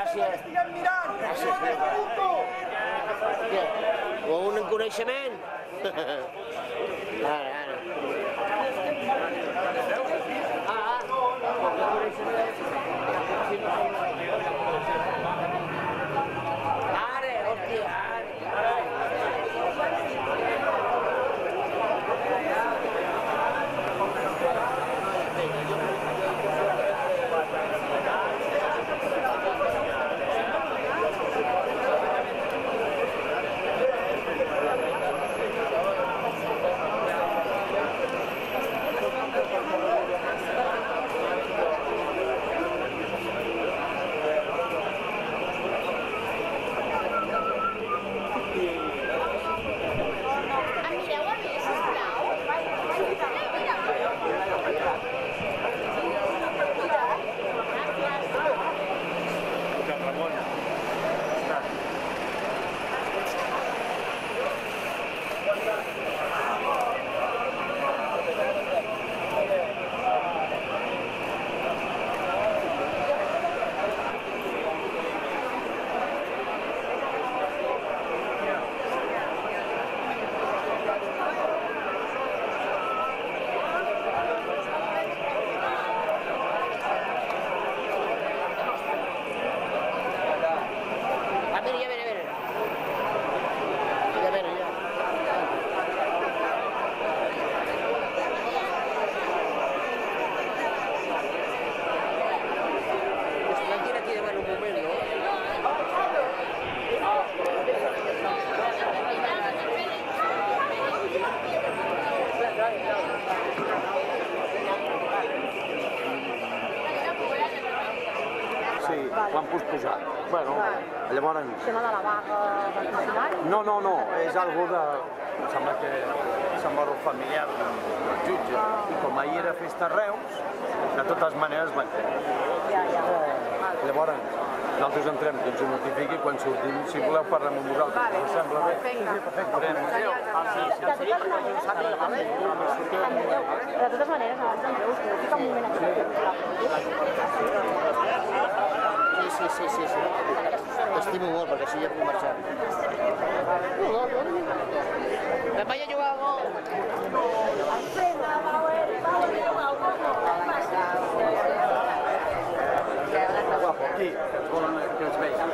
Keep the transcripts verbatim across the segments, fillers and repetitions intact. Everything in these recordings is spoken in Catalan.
gràcies. Gràcies. O un coneixement? Ara, ara. Ah, ah. Ara, hòstia, ara. Ho han posposat. Bueno, llavors... El tema de la vaga del funcionari? No, no, no, és algo de... Em sembla que sembla familiar del jutge. I com ahir era festa a Reus, de totes maneres manté. Ja, ja. Llavors, nosaltres entrem, que ens ho notifiqui, quan sortim, si voleu parlem amb vosaltres. Us sembla bé? Perfecte. De totes maneres, abans d'entrar, us podeu ficar un moment aquí. Sí, sí, sí, sí. T'estimo molt, perquè així ja puc marxar. Me'n vaig a jugar al gol. Guapo, aquí, que els veig.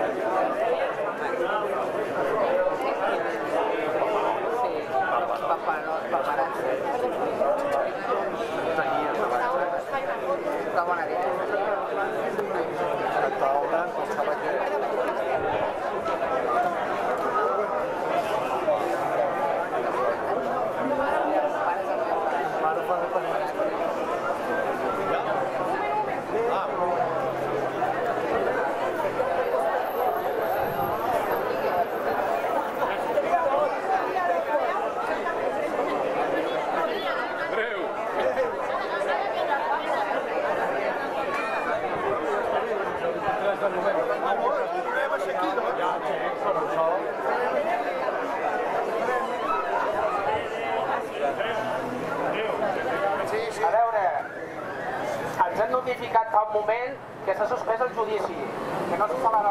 A veure, ens han notificat fa un moment que s'ha suspès el judici, que no se celebrarà.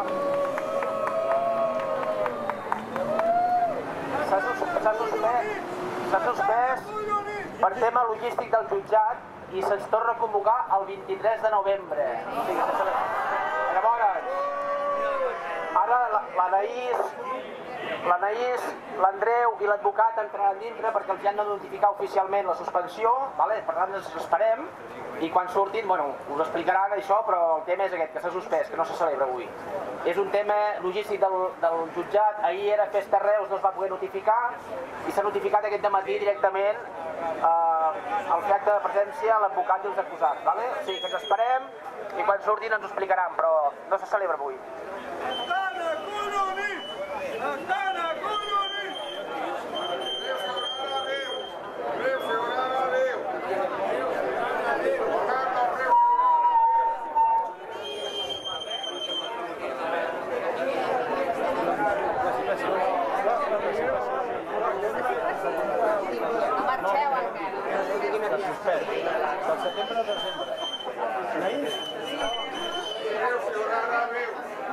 S'ha suspès, s'ha suspès per tema logístic del jutjat i se'ns torna a convocar el vint-i-tres de novembre. Llavors, ara l'Anaïs, l'Anaïs, l'Andreu i l'advocat entraran dintre perquè els han de notificar oficialment la suspensió, per tant ens esperem, i quan surtin, bueno, us explicaran això, però el tema és aquest, que s'ha suspès, que no se celebra avui. És un tema logístic del jutjat, ahir era festa a Reus, no es va poder notificar, i s'ha notificat aquest dematí directament el fet de presència a l'advocat i els acusats, d'acord? O sigui que ens esperem, i quan surtin ens ho explicaran, però no se celebra avui. Del setembre a desembre. Anaïs?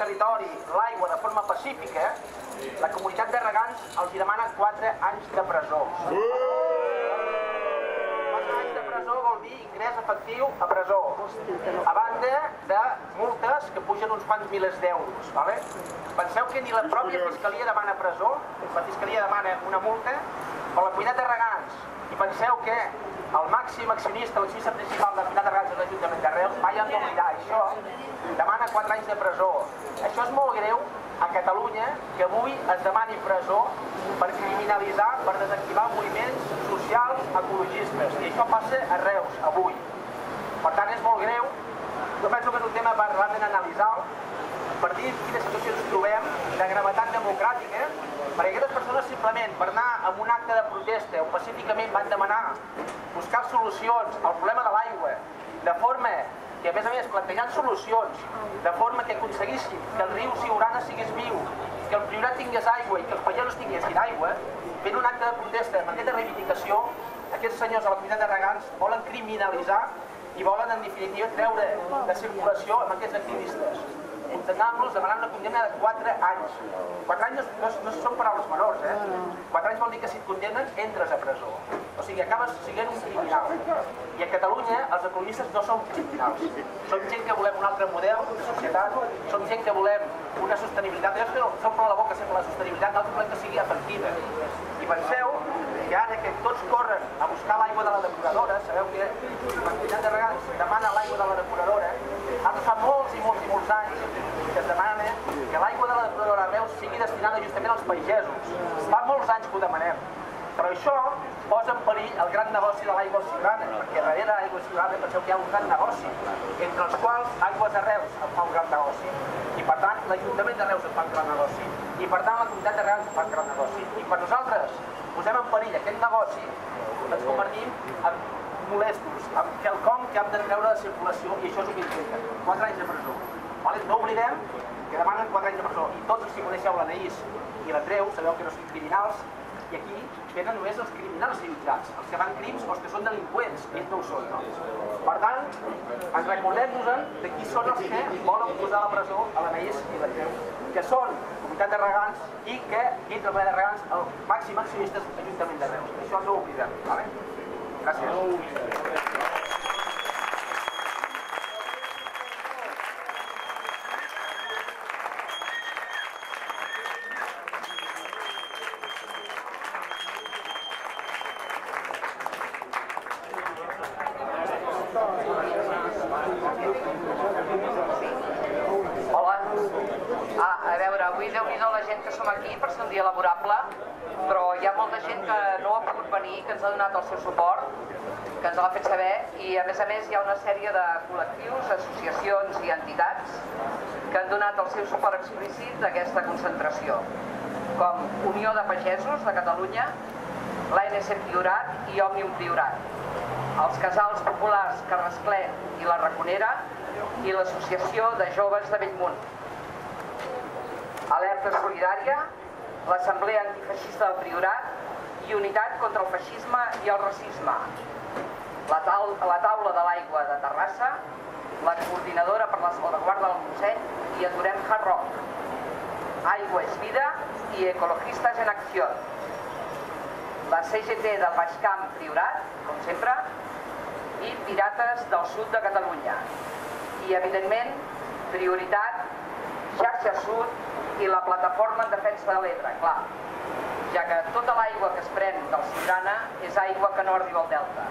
territori l'aigua de forma pacífica, la comunitat de regants els demana quatre anys de presó. quatre anys de presó vol dir ingrés efectiu a presó, a banda de multes que pugen uns quants milers d'euros. Penseu que ni la pròpia Fiscalia demana presó, la Fiscalia demana una multa, però la comunitat de regants, i penseu que el màxim accionista, l'accionista principal de la comunitat de regants de l'Ajuntament de Reus, mai han d'oblidar això, demana quatre anys de presó. Això és molt greu a Catalunya, que avui es demani presó per criminalitzar, per desactivar moviments socials ecologistes. I això passa a Reus, avui. Per tant, és molt greu. Jo penso que és un tema per realment analitzar, per dir quina situació ens trobem de gravetat democràtica, perquè aquestes persones simplement per anar a un acte de protesta o pacíficament van demanar buscar solucions al problema de l'aigua, de forma que a més a més plantejant solucions, de forma que aconseguissin que el riu Siurana sigués viu, que el Priorat tingués aigua i que els pagesos tinguessin aigua, fent un acte de protesta amb aquesta reivindicació, aquests senyors de la comunitat de regants volen criminalitzar i volen en definitiva treure de circulació amb aquests activistes, condemnant-los, demanant una condemna de quatre anys. quatre anys no, no són paraules menors, eh? quatre anys vol dir que si et condemnen entres a presó. O sigui, acabes sent un criminal. I a Catalunya els ecologistes no som criminals. Som gent que volem un altre model de societat, som gent que volem una sostenibilitat. Jo espero, s'omple la boca sempre la sostenibilitat, nosaltres volem que sigui efectiva. I penseu que ara que tots corren a buscar l'aigua de la depuradora, sabeu que la comunitat de regants demana l'aigua de la depuradora, ara fa molts i molts i molts anys que es demana que l'aigua de la depuradora a Reus sigui destinada justament als pagesos. Fa molts anys que ho demanem. Però això posa en perill el gran negoci de l'aigua Siurana, perquè darrere l'aigua Siurana penseu que hi ha un gran negoci, entre els quals Aigües de Reus en fa un gran negoci, i per tant l'Ajuntament de Reus en fa un gran negoci, i per tant la comunitat de regants en fa un gran negoci. I per nosaltres posem en perill aquest negoci, ens convertim en molestos, en quelcom que hem de treure de circulació, i això és el que implica. quatre anys de presó. No oblidem que demanen quatre anys de presó, i tots els que coneixeu l'Anaïs i l'Andreu sabeu que no són criminals, i aquí venen només els criminals jutjats, els que fan crims o els que són delinqüents, ells no ho són, no? Per tant, ens recordem-nos de qui són els que volen posar a la presó a l'Anaïs i l'Andreu, que són comunitat de regants i que dintre el ple de regants el màxim accionista és l'Ajuntament de Reus. Això no ho oblidem, vale? Gràcies. Hola. Ah, a veure, avui déu-n'hi-do la gent que som aquí per ser un dia laborable, però hi ha molta gent que no ha pogut venir, que ens ha donat el seu suport, que ens l'ha fet saber, i a més a més hi ha una sèrie de col·lectius, associacions i entitats que han donat el seu suport explícit a aquesta concentració, com Unió de Pagesos de Catalunya, l'A N C Priorat i Òmnium Priorat, els Casals Populars Carrasclet i la Raconera i l'Associació de Joves de Bellmunt, Alerta Solidària, l'Assemblea Antifeixista del Priorat i Unitat contra el Feixisme i el Racisme, la, taul la Taula de l'Aigua de Terrassa, la Coordinadora per la Salvaguarda del Montseny i Aturem Hard Rock, Aigua és Vida i Ecologistes en Acció, la C G T del Baix Camp Priorat, com sempre, i Pirates del Sud de Catalunya. I, evidentment, Prioritat, Xarxa Sud i la Plataforma en Defensa de l'Ebre, clar, ja que tota l'aigua que es pren del Siurana és aigua que no arriba al Delta.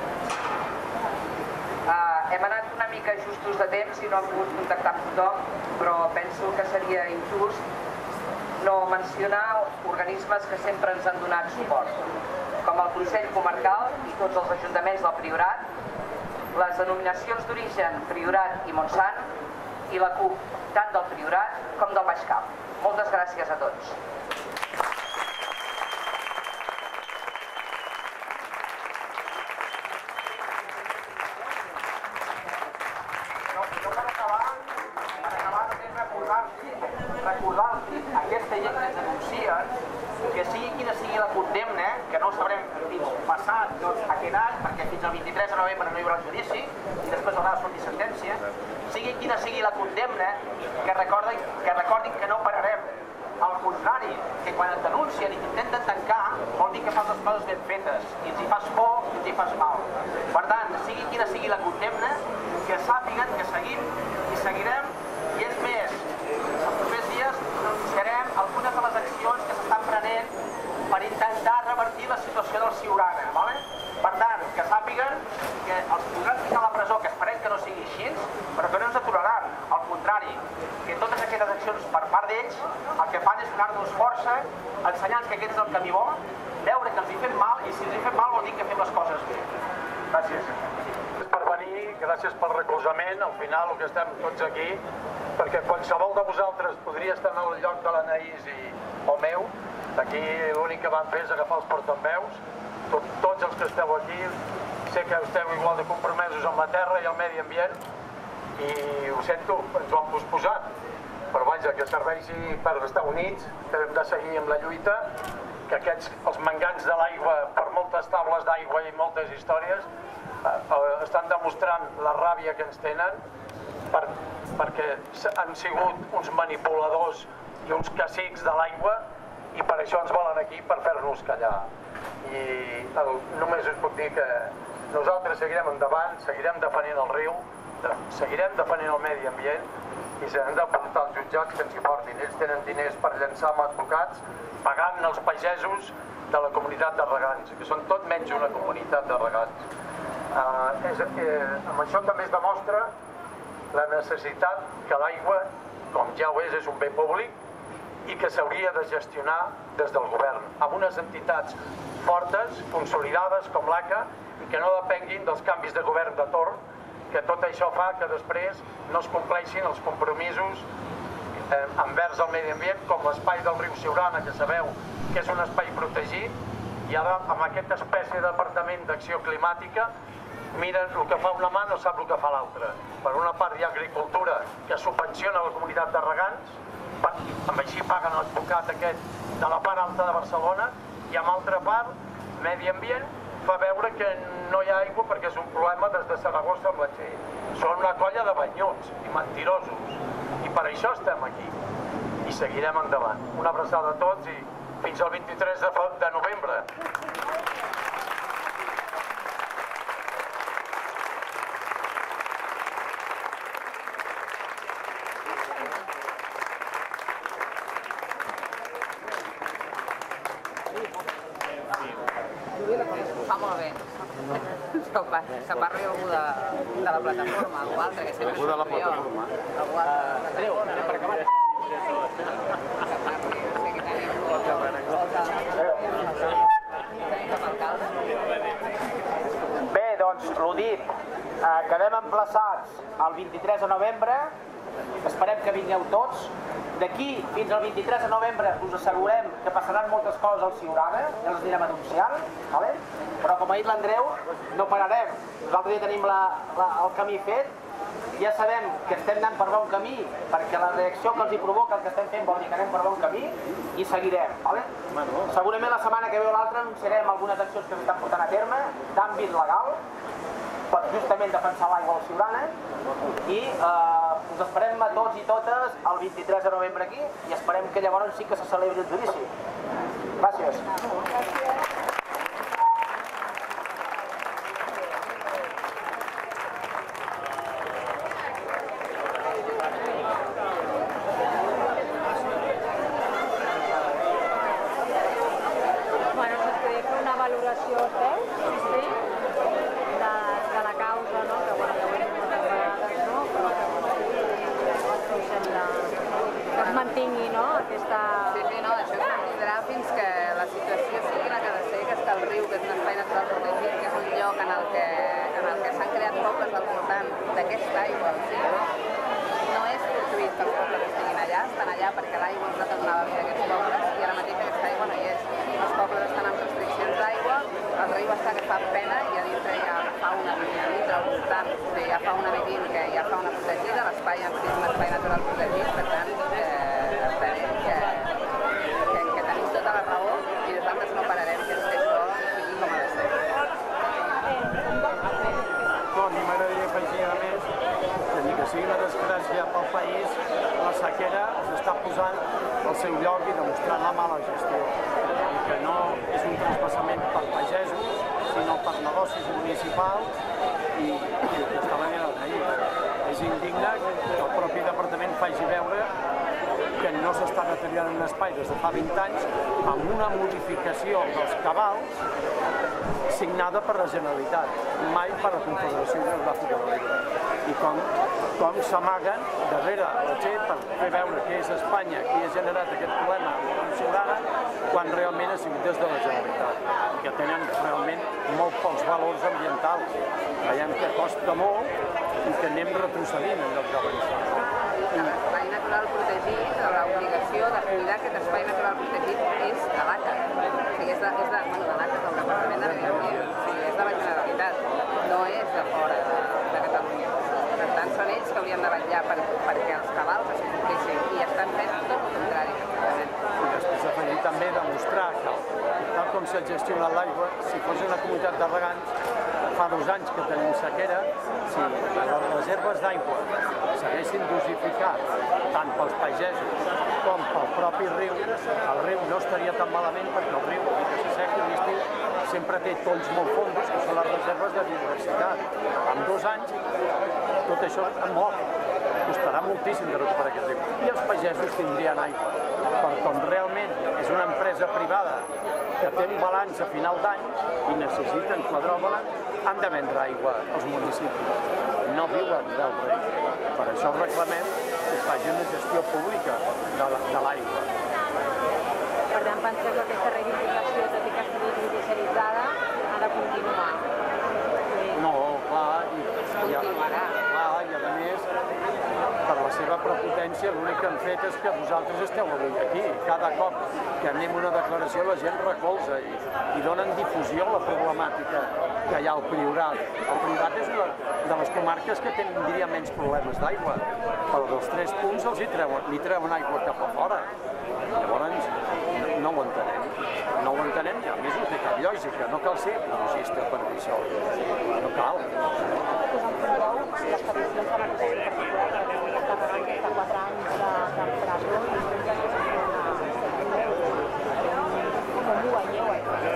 Uh, hem anat una mica justos de temps i no hem pogut contactar amb tothom, però penso que seria injust no mencionar organismes que sempre ens han donat suport, com el Consell Comarcal i tots els ajuntaments del Priorat, les denominacions d'origen Priorat i Montsant i la C U P, tant del Priorat com del Baix Camp. Moltes gràcies a tots. Recordar-los aquesta gent que ens denuncien, que sigui quina sigui la condemna, que no ho sabrem fins passat aquest any, perquè fins al vint-i-tres de novembre no hi haurà el judici i després haurà de sortir sentència, sigui quina sigui la condemna, que recordin que tanquen i t'intenten tancar, vol dir que fas les coses ben fetes, i ens hi fas por i ens hi fas mal. Per tant, sigui quina sigui la condemna, que sàpiguen que seguim i seguirem, i és més, els propers dies denunciarem algunes de les accions que s'estan prenent per intentar revertir la situació del Siurana, vale? Per tant, que sàpiguen que els podran ficar a la presó, que esperem que no sigui així, però que no ens aturaran, al contrari, que totes aquestes accions per part d'ells el que fan és donar-nos força, ensenyar-nos que aquest és el camí bo, veure que els hi fem mal, i si els hi fem mal vol dir que fem les coses bé. Gràcies. Gràcies per venir, gràcies pel recolzament, al final el que estem tots aquí, perquè qualsevol de vosaltres podria estar en el lloc de l'Anaïs i el meu, aquí l'únic que van fer és agafar els portaveus, tots els que esteu aquí, sé que esteu igual de compromesos amb la terra i el medi ambient, i ho sento, ens ho han posposat, però vaja, que serveixi per estar units, que hem de seguir amb la lluita, que aquests, els mangants de l'aigua, per moltes taules d'aigua i moltes històries, estan demostrant la ràbia que ens tenen, perquè han sigut uns manipuladors i uns cacics de l'aigua, i per això ens volen aquí, per fer-nos callar. I només us puc dir que nosaltres seguirem endavant, seguirem defendent el riu, seguirem defendent el medi ambient, i s'han de portar els jutjats que ens hi portin. Ells tenen diners per llançar amb advocats, pagant els pagesos de la comunitat de regants, que són tot menys una comunitat de regants. Amb això també es demostra la necessitat que l'aigua, com ja ho és, és un bé públic i que s'hauria de gestionar des del govern, amb unes entitats fortes, consolidades com l'A C A, i que no depenguin dels canvis de govern de torn, que tot això fa que després no es compleixin els compromisos envers el medi ambient, com l'espai del riu Siurana, que sabeu que és un espai protegit, i ara amb aquesta espècie de departament d'acció climàtica miren el que fa una mà no sap el que fa l'altra. Per una part hi ha agricultura que subvenciona la comunitat de regants, amb així paguen l'advocat aquest de la part alta de Barcelona, i amb altra part, medi ambient fa veure que no hi ha aigua perquè és un problema des de Saragossa amb la Txell. Són una colla de banyuts i mentirosos, i per això estem aquí, i seguirem endavant. Una abraçada a tots i fins al vint-i-tres de novembre. Fa molt bé. Se'n parli algú de la plataforma, algú altre, que sempre Algú de la plataforma. Algú altre. Adéu, per acabar. Que parli, no sé què tenim. Tenim cap alcalde. Bé, doncs, l'ho dit, quedem emplaçats el vint-i-tres de novembre, esperem que vingueu tots. D'aquí fins al vint-i-tres de novembre us assegurem que passaran moltes coses al Siurana, ja les anirem anunciant, però com ha dit l'Andreu, no pararem. Nosaltres ja tenim el camí fet, ja sabem que estem anant per bon camí, perquè la reacció que els hi provoca el que estem fent vol dir que anem per bon camí, i seguirem. Segurament la setmana que ve o l'altra anunciarem algunes accions que s'estan portant a terme d'àmbit legal, per justament defensar l'aigua al Siurana, i us esperem a tots i totes el vint-i-tres de novembre aquí, i esperem que llavors sí que se celebri el judici. Gràcies. Bueno, us podria fer una valoració, eh? Sí? De, de la causa, no? Que bueno, ja ho he dit moltes vegades, no? Però que bueno, sembla que es mantingui, no? Aquesta... Sí, sí, no, això s'ha de considerar fins que la situació sigui la que ha de ser, que és que el riu, que és un espai natural protegit, que és un lloc en el que, en el que s'han creat pobles al voltant d'aquesta aigua, o sigui, no? No és construït que els pobles estiguin allà, estan allà perquè l'aigua és la que donava vida a aquests pobles, i ara mateix aquesta aigua no hi és. Els pobles estan amb restriccions d'aigua, el riu està que fa pena, i a dintre hi ha fauna vivint, dintre al voltant hi ha fauna vivint, que hi ha fauna protegida, l'espai en si és un espai natural protegit, per tant, eh, entenem que, que, que tenim tota la raó i nosaltres no pararem que això sigui com ha de ser. A mi m'agradaria afegir, a més, que ni que sigui una desgràcia pel país, la sequera s'està posant al seu lloc i demostrant la mala gestió, i que no és un traspassament per pagesos, sinó per negocis municipals i, i aquesta manera d'ahir. És indigne que el propi departament faci veure que no s'està deteriorant un espai des de fa vint anys amb una modificació dels cabals signada per la Generalitat, mai per la Confederació Hidrogràfica de l'Ebre. I com, com s'amaguen darrere la G per fer veure que és Espanya qui ha generat aquest problema amb Siurana, quan realment ha sigut des de la Generalitat, que tenen realment molt pocs valors ambientals. Veiem que costa molt i que anem retrocedint en lloc d'avançar. L'espai natural protegit, l'obligació de cuidar aquest espai natural protegit és de l'A C A. O sigui, és de, és de, bueno, de l'A C A, del Departament de Medi Ambient, o sigui, és de la Generalitat, no és de fora de, de Catalunya. Per tant, són ells que haurien de vetllar per, perquè els cabals es compleixin i estan fent tot el contrari. I després afegir també demostrar que, tal com s'ha gestionat l'aigua, si fos una comunitat de regants, fa dos anys que tenim sequera, si les reserves d'aigua s'haguessin dosificat tant pels pagesos com pel propi riu, el riu no estaria tan malament perquè el riu, que s'asseca i l'estiu, sempre té tolls molt fondos, que són les reserves de biodiversitat. En dos anys tot això ha mort. Costarà moltíssim de recuperar aquest riu. I els pagesos tindrien aigua. Per com realment és una empresa privada que té un balanç a final d'any i necessiten quadrar el balanç, han de vendre aigua als municipis. No viuen del riu. Per això reclamem que es faci una gestió pública de l'aigua. Per tant, penseu que aquesta reivindicació, tot i que estigui judicialitzada, ha de continuar. No, clar, i, i, clar, i a més, per la seva prepotència, l'únic que han fet és que vosaltres esteu avui aquí. Cada cop que anem a una declaració la gent recolza i, i donen difusió a la problemàtica que hi ha al Priorat. El Priorat és una de les comarques que tindria menys problemes d'aigua, però dels tres punts els hi treuen, li treuen aigua cap a fora. Llavors, no ho entenem. No ho entenem i a més no té cap lògica. No cal ser ecologista per dir això. No cal. Les peticions de la Comissió Particular que havia estat pagant des de quatre anys de, de presó i un de dos com ho veieu,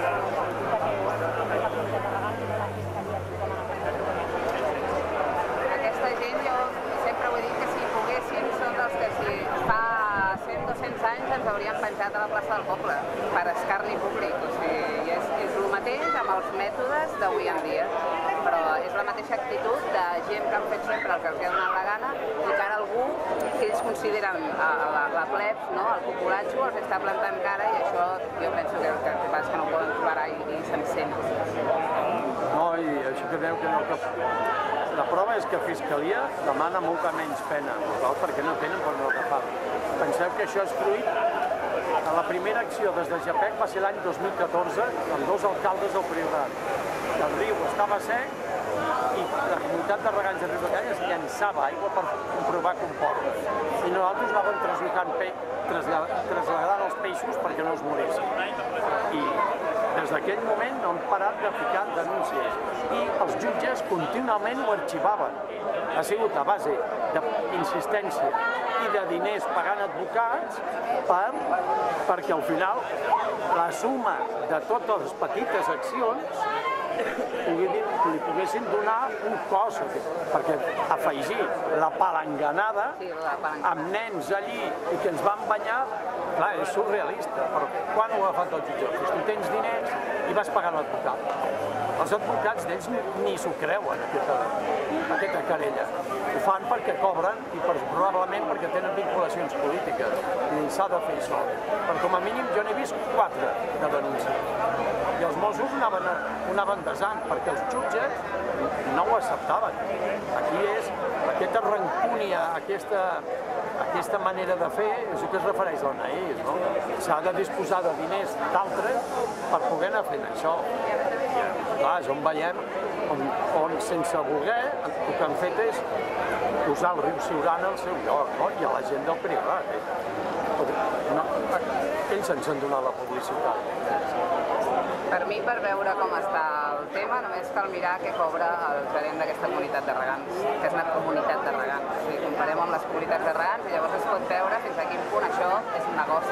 aquesta gent, jo sempre ho he dit que si poguessin són dels que si fa cent o dos-cents anys ens haurien penjat a la plaça del poble per escarni públic. O sigui, és, és el mateix amb els mètodes d'avui en dia, però és la mateixa actitud de gent que han fet sempre el que els ha donat la gana i que ara algú que ells consideren a la, la plebs, no, el populatxo, els està plantant cara i això jo penso que el que passa és que no ho poden tolerar i, i s'encén. No, i això que veu que no... Que... La prova és que Fiscalia demana molta menys pena, perquè no tenen per no agafar-lo. Penseu que això és fruit de la primera acció des de Japec va ser l'any dos mil catorze amb dos alcaldes del Priorat. El riu estava sec i la comunitat de regants de Riudecanyes llançava aigua per comprovar comportes. I nosaltres anàvem traslladant, pe... traslladant els peixos perquè no es morissin. I des d'aquell moment no han parat de ficar denúncies. I els jutges contínuament ho arxivaven. Ha sigut a base d'insistència i de diners pagant advocats per, perquè al final la suma de totes les petites accions li poguessin donar un cos, perquè afegir la palanganada amb nens allí i que ens van banyar, clar, és surrealista, però quan ho ha fet el jutge? Doncs tu tens diners i vas pagant l'advocat. Els advocats d'ells ni s'ho creuen, aquesta, aquesta querella. Ho fan perquè cobren i per, probablement perquè tenen vinculacions polítiques. I s'ha de fer això. Però com a mínim jo n'he vist quatre de denúncia. I els Mossos ho anaven, ho anaven desant, perquè els jutges no ho acceptaven. Aquí és aquesta rancúnia, aquesta, aquesta manera de fer, és el que es refereix al naïs, no? S'ha de disposar de diners d'altres per poder anar fent això. Clar, és on veiem, on, on sense voler, el que han fet és posar el riu Siurana al seu lloc, no? I a la gent del Priorat. No, ells ens han donat la publicitat. Per mi, per veure com està el tema, només cal mirar què cobra el gerent d'aquesta comunitat de regants, que és una comunitat de regants. O sigui, comparem amb les comunitats de regants i llavors es pot veure fins a quin punt això és un negoci.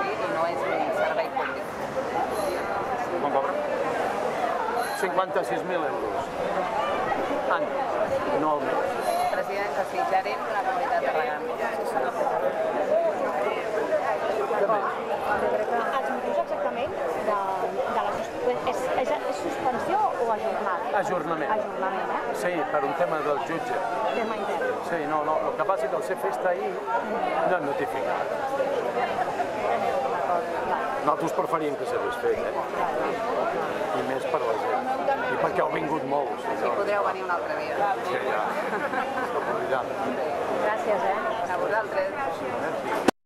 cinquanta-sis mil euros. Any, no al mes. President, que si gerin la comunitat de regants. Els motius exactament de, de la suspensió, és, és, és suspensió o ajornat? Ajornament. Ajornament, eh? Sí, per un tema del jutge. Tema intern. Sí, no, no, el que passa és que el C F està ahir, no hem notificat. Nosaltres preferíem que s'hagués fet, eh? I més per la gent. I perquè heu vingut molts. Si podreu venir un altre dia. Sí, ja. Gràcies, eh? A vosaltres. Merci.